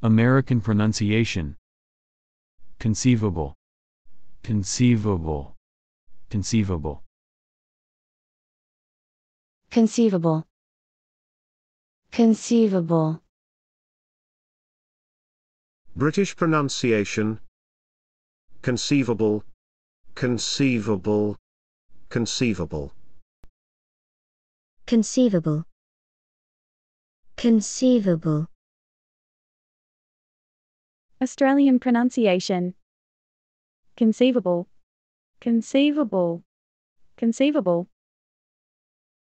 American pronunciation. Conceivable. Conceivable. Conceivable. Conceivable. Conceivable. British pronunciation. Conceivable. Conceivable. Conceivable. Conceivable. Conceivable. Australian pronunciation. Conceivable. Conceivable. Conceivable.